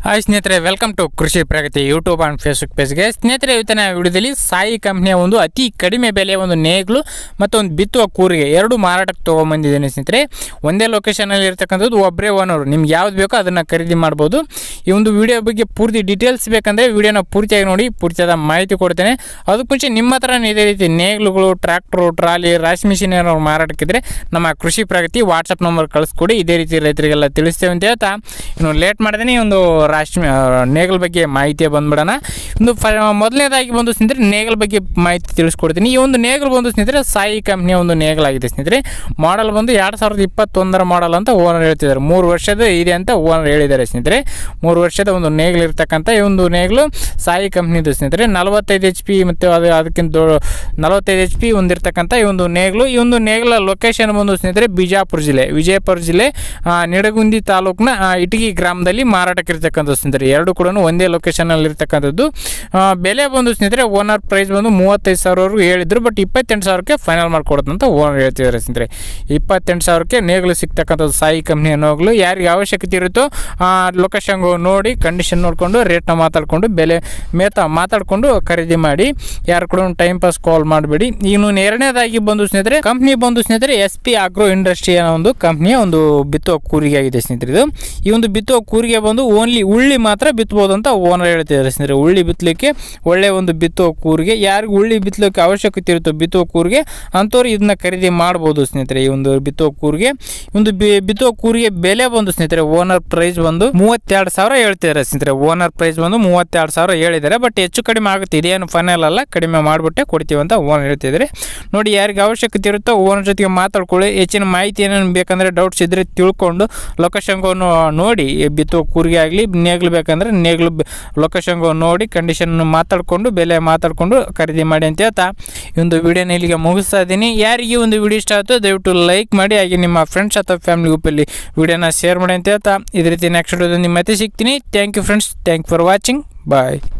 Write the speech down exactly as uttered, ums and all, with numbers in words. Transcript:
Hi ಸ್ನೇಹಿತರೆ, welcome to Krishi Pragati YouTube and Facebook ಪೇಜ್ಗೆ. ಸ್ನೇಹಿತರೆ, ಇವತ್ತಿನ ವಿಡಿಯೋದಲ್ಲಿ ಸಾಯಿ ಕಂಪ್ನಿಯ ಒಂದು ಅತಿ ಕಡಿಮೆ ಬೆಲೆಯ ಒಂದು ನೇಗಿಲು ಮತ್ತು ಒಂದು ಬಿತ್ತುವ ಕೂರಿಗೆ ಎರಡು ಮಾರಾಟಕ್ಕೆ ತೊಗೊಂಬಂದಿದ್ದೀನಿ ಸ್ನೇಹಿತರೆ. ಒಂದೇ ಲೊಕೇಶನಲ್ಲಿ ಇರ್ತಕ್ಕಂಥದ್ದು, ಒಬ್ಬರೇ ಓನರು. ನಿಮ್ಗೆ ಯಾವ್ದು ಬೇಕೋ ಅದನ್ನು ಖರೀದಿ ಮಾಡ್ಬೋದು. ಈ ಒಂದು ವಿಡಿಯೋ ಬಗ್ಗೆ ಪೂರ್ತಿ ಡೀಟೇಲ್ಸ್ ಬೇಕಂದರೆ ವಿಡಿಯೋನ ಪೂರ್ತಿಯಾಗಿ ನೋಡಿ, ಪೂರ್ತಿಯಾದ ಮಾಹಿತಿ ಕೊಡ್ತೇನೆ. ಅದಕ್ಕೆ ಮುಂಚೆ ನಿಮ್ಮ ಹತ್ರ ಇದೇ ರೀತಿ ನೇಗಿಲುಗಳು, ಟ್ರ್ಯಾಕ್ಟ್ರು, ಟ್ರಾಲಿ, ರಾಶಿ ಮಿಷಿನ್ ಏನಾದ್ರು ಮಾರಾಟಕ್ಕಿದ್ರೆ ನಮ್ಮ ಕೃಷಿ ಪ್ರಗತಿ ವಾಟ್ಸಪ್ ನಂಬರ್ ಕಳಿಸ್ಕೊಡಿ. ಇದೇ ರೀತಿ ರೈತರಿಗೆಲ್ಲ ತಿಳಿಸ್ತೇವೆ ಅಂತ ಹೇಳ್ತಾ ಇನ್ನು ಲೇಟ್ ಮಾಡಿದ್ದೀನಿ ಒಂದು ರಾಶಿ ನೇಗಲ್ ಬಗ್ಗೆ ಮಾಹಿತಿ ಬಂದ್ಬಿಡೋಣ. ಒಂದು ಫ ಮೊದಲನೇದಾಗಿ ಬಂದು ಸ್ನೇಹಿತರೆ ನೇಗಲ್ ಬಗ್ಗೆ ಮಾಹಿತಿ ತಿಳಿಸ್ಕೊಡ್ತೀನಿ. ಈ ಒಂದು ನೇಗಲ್ ಬಂದು ಸ್ನೇಹಿತರೆ ಸಾಯಿ ಕಂಪ್ನಿಯ ಒಂದು ನೇಗಲಾಗಿದೆ ಸ್ನೇಹಿತರೆ. ಮಾಡಲ್ ಬಂದು ಎರಡು ಸಾವಿರದ ಇಪ್ಪತ್ತೊಂದರ ಮಾಡಲ್ ಅಂತ ಓನರ್ ಹೇಳ್ತಿದ್ದಾರೆ. ಮೂರು ವರ್ಷದ ಇದೆ ಅಂತ ಓನರ್ ಹೇಳಿದ್ದಾರೆ ಸ್ನೇಹಿತರೆ. ಮೂರು ವರ್ಷದ ಒಂದು ನೇಗಲ್ ಇರ್ತಕ್ಕಂಥ ಈ ಒಂದು ನೇಗಲು ಸಾಯಿ ಕಂಪ್ನಿದು ಸ್ನೇಹಿತರೆ. ನಲವತ್ತೈದು ಎಚ್ ಪಿ ಮತ್ತು ಅದು ಅದಕ್ಕಿಂತ ದೊಡ್ಡ ನಲವತ್ತೈದು ಎಚ್ ಪಿ ಹೊಂದಿರತಕ್ಕಂಥ ಈ ಒಂದು ನೇಗಲು. ಈ ಒಂದು ನೇಗಲ ಲೊಕೇಶನ್ ಬಂದು ಸ್ನೇಹಿತರೆ ಬಿಜಾಪುರ ಜಿಲ್ಲೆ, ವಿಜಯಪುರ ಜಿಲ್ಲೆ ನಿಡಗುಂದಿ ತಾಲೂಕಿನ ಇಟಗಿ ಗ್ರಾಮದಲ್ಲಿ ಮಾರಾಟಕ್ಕೆ ಇರ್ತಕ್ಕಂಥ ಸ್ನೇಹಿತರೆ. ಎರಡು ಕೂಡ ಒಂದೇ ಲೊಕೇಶನಲ್ಲಿ ಇರ್ತಕ್ಕಂಥದ್ದು. ಬೆಲೆ ಬಂದು ಸ್ನೇಹಿತರೆ ಓನರ್ ಪ್ರೈಸ್ ಬಂದು ಮೂವತ್ತೈದು ಸಾವಿರವರೆಗೂ ಹೇಳಿದ್ರು, ಬಟ್ ಇಪ್ಪತ್ತೆಂಟು ಸಾವಿರಕ್ಕೆ ಫೈನಲ್ ಮಾಡಿಕೊಡುತ್ತಂತ ಓನರ್ ಹೇಳ್ತಿದ್ದಾರೆ ಸ್ನೇಹಿತರೆ. ಇಪ್ಪತ್ತೆಂಟು ಸಾವಿರಕ್ಕೆ ನೇಗಲು ಸಿಗ್ತಕ್ಕಂಥದ್ದು ಸಾಯಿ ಕಂಪ್ನಿಯ ನೇಗಲು. ಯಾರಿಗೆ ಅವಶ್ಯಕತೆ ಇರುತ್ತೋ ಲೊಕೇಶನ್ ನೋಡಿ ಕಂಡೀಷನ್ ನೋಡಿಕೊಂಡು ರೇಟ್ನ ಮಾತಾಡಿಕೊಂಡು ಬೆಲೆ ಮೇತ ಮಾತಾಡಿಕೊಂಡು ಖರೀದಿ ಮಾಡಿ. ಯಾರು ಕೂಡ ಟೈಮ್ ಪಾಸ್ ಕಾಲ್ ಮಾಡಬೇಡಿ. ಇನ್ನು ಎರಡನೇದಾಗಿ ಬಂದು ಸ್ನೇಹಿತರೆ ಕಂಪ್ನಿ ಬಂದು ಸ್ನೇಹಿತರೆ ಎಸ್ ಪಿ ಆಗ್ರೋ ಇಂಡಸ್ಟ್ರಿ ಅನ್ನೋ ಒಂದು ಕಂಪ್ನಿಯ ಒಂದು ಬಿತ್ತುವ ಕೂರಿಗೆ ಆಗಿದೆ ಸ್ನೇಹಿತರೆ. ಇದು ಈ ಒಂದು ಬಿತ್ತುವ ಕೂರಿಗೆ ಬಂದು ಓನ್ಲಿ ಉಳ್ಳಿ ಮಾತ್ರ ಬಿತ್ತಬಹುದು ಅಂತ ಓನರ್ ಹೇಳ್ತಿದ್ದಾರೆ ಸ್ನೇಹಿತರೆ. ಉಳ್ಳಿ ಬಿತ್ತಲಿಕ್ಕೆ ಒಳ್ಳೆ ಒಂದು ಬಿತ್ತುವ ಕೂರಿಗೆ, ಯಾರಿಗೆ ಉಳ್ಳಿ ಬಿತ್ತಲಿಕ್ಕೆ ಅವಶ್ಯಕತೆ ಇರುತ್ತೋ ಬಿತ್ತುವ ಕೂರಿಗೆ ಅಂಥವ್ರು ಇದನ್ನ ಖರೀದಿ ಮಾಡ್ಬೋದು ಸ್ನೇಹಿತರೆ. ಈ ಒಂದು ಬಿತ್ತುವ ಕೂರಿಗೆ ಒಂದು ಬಿತ್ತುವ ಕೂರಿಗೆ ಬೆಲೆ ಬಂದು ಸ್ನೇಹಿತರೆ ಓನರ್ ಪ್ರೈಸ್ ಬಂದು ಮೂವತ್ತೆರಡು ಸಾವಿರ ಹೇಳ್ತಿದ್ದಾರೆ ಸ್ನೇಹಿತರೆ. ಓನರ್ ಪ್ರೈಸ್ ಬಂದು ಮೂವತ್ತೆರಡು ಸಾವಿರ ಹೇಳಿದ್ದಾರೆ, ಬಟ್ ಹೆಚ್ಚು ಕಡಿಮೆ ಆಗುತ್ತೆ. ಇದೇನು ಫೈನಲ್ ಅಲ್ಲ, ಕಡಿಮೆ ಮಾಡಿಬಿಟ್ಟೆ ಕೊಡ್ತೀವಿ ಅಂತ ಓನರ್ ಹೇಳ್ತಿದ್ದಾರೆ. ನೋಡಿ, ಯಾರಿಗೆ ಅವಶ್ಯಕತೆ ಇರುತ್ತೋ ಓನರ್ ಜೊತೆಗೆ ಮಾತಾಡ್ಕೊಳ್ಳಿ. ಹೆಚ್ಚಿನ ಮಾಹಿತಿ ಏನೇನು ಬೇಕಂದರೆ ಡೌಟ್ಸ್ ಇದ್ದರೆ ತಿಳ್ಕೊಂಡು ಲೊಕೇಶನ್ಗೂ ನೋಡಿ ಬಿತ್ತುವ ಕೂರಿಗೆ ಆಗಲಿ ನೇಗ್ಲು ಬೇಕಂದರೆ ನೇಗ್ಲು ಲೊಕೇಶನ್ಗೂ ನೋಡಿ ಕಂಡೀಷನ್ ಮಾತಾಡಿಕೊಂಡು ಬೆಲೆ ಮಾತಾಡಿಕೊಂಡು ಖರೀದಿ ಮಾಡಿ ಅಂತ ಹೇಳ್ತಾ ಈ ಒಂದು ವಿಡಿಯೋನ ಇಲ್ಲಿಗೆ ಮುಗಿಸ್ತಾ ಇದ್ದೀನಿ. ಯಾರಿಗೆ ಒಂದು ವಿಡಿಯೋ ಇಷ್ಟ ಆಯಿತು ದಯವಿಟ್ಟು ಲೈಕ್ ಮಾಡಿ, ಹಾಗೆ ನಿಮ್ಮ ಫ್ರೆಂಡ್ಸ್ ಅಥವಾ ಫ್ಯಾಮಿಲಿ ಗ್ರೂಪಲ್ಲಿ ವಿಡಿಯೋನ ಶೇರ್ ಮಾಡಿ ಅಂತ ಹೇಳ್ತಾ ಇದೇ ರೀತಿ ನೆಕ್ಸ್ಟ್ ವಿಡಿಯೋದಲ್ಲಿ ಮತ್ತೆ ಸಿಗ್ತೀನಿ. Thank you friends, thank for watching, bye.